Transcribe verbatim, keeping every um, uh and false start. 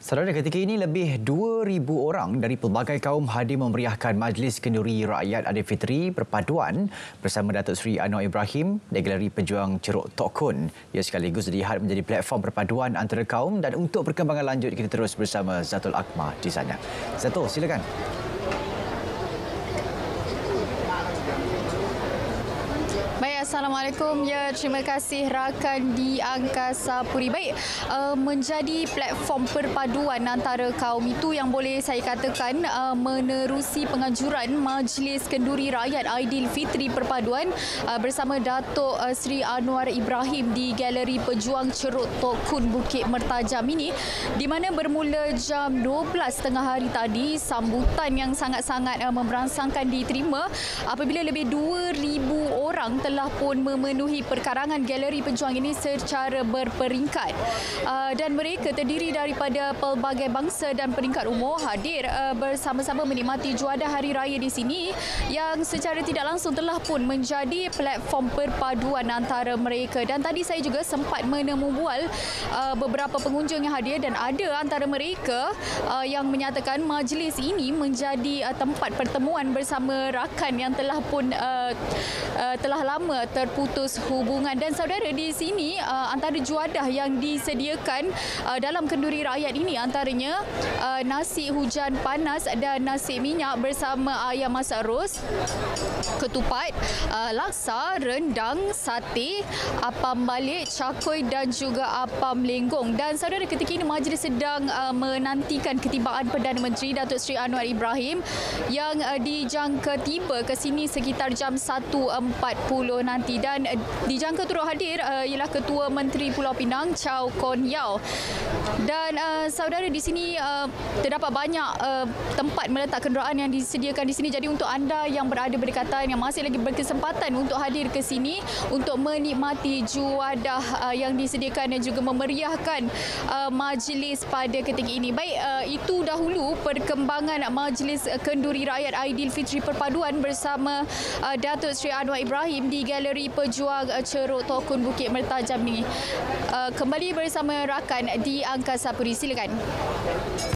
Saudara, ketika ini lebih dua ribu orang dari pelbagai kaum hadir memeriahkan Majlis Kenduri Rakyat Aidilfitri Perpaduan bersama Datuk Seri Anwar Ibrahim di Galeri Pejuang Ceruk Tok Kun. Ia sekaligus dilihat menjadi platform perpaduan antara kaum, dan untuk perkembangan lanjut kita terus bersama Zatul Akmal di sana. Zatul, silakan. Baik, Assalamualaikum. Ya, terima kasih rakan di Angkasa Puri. Baik, uh, menjadi platform perpaduan antara kaum itu yang boleh saya katakan uh, menerusi penganjuran Majlis Kenduri Rakyat Aidilfitri Perpaduan uh, bersama Datuk uh, Seri Anwar Ibrahim di Galeri Pejuang Ceruk Tok Kun Bukit Mertajam ini, di mana bermula jam dua belas tengah hari tadi, sambutan yang sangat-sangat uh, memberangsangkan diterima apabila lebih dua ribu orang telah pun memenuhi perkarangan Galeri Pejuang ini secara berperingkat. Uh, dan mereka terdiri daripada pelbagai bangsa dan peringkat umur hadir uh, bersama-sama menikmati juadah hari raya di sini, yang secara tidak langsung telah pun menjadi platform perpaduan antara mereka. Dan tadi saya juga sempat menemu bual uh, beberapa pengunjung yang hadir, dan ada antara mereka uh, yang menyatakan majlis ini menjadi uh, tempat pertemuan bersama rakan yang telah pun uh, uh, telah lama terputus hubungan. Dan saudara, di sini uh, antara juadah yang disediakan uh, dalam kenduri rakyat ini antaranya uh, nasi hujan panas dan nasi minyak bersama ayam masak ros, ketupat, uh, laksa, rendang, sate, apam balik, cakoi dan juga apam lenggong. Dan saudara, ketika ini majlis sedang uh, menantikan ketibaan Perdana Menteri Datuk Seri Anwar Ibrahim yang uh, dijangka tiba ke sini sekitar jam satu empat puluh nanti. Dan dijangka turut hadir uh, ialah Ketua Menteri Pulau Pinang Chow Kon Yeow. Dan uh, saudara, di sini uh, terdapat banyak uh, tempat meletak kenderaan yang disediakan di sini. Jadi untuk anda yang berada berdekatan, yang masih lagi berkesempatan untuk hadir ke sini untuk menikmati juadah uh, yang disediakan dan juga memeriahkan uh, majlis pada ketika ini. Baik, uh, itu dahulu perkembangan Majlis Kenduri Rakyat Aidilfitri Perpaduan bersama uh, Datuk Seri Anwar Ibrahim di Galeri Pejuang Ceruk Tok Kun Bukit Mertajam ini. Uh, kembali bersama rakan di Angkasa Puri, silakan.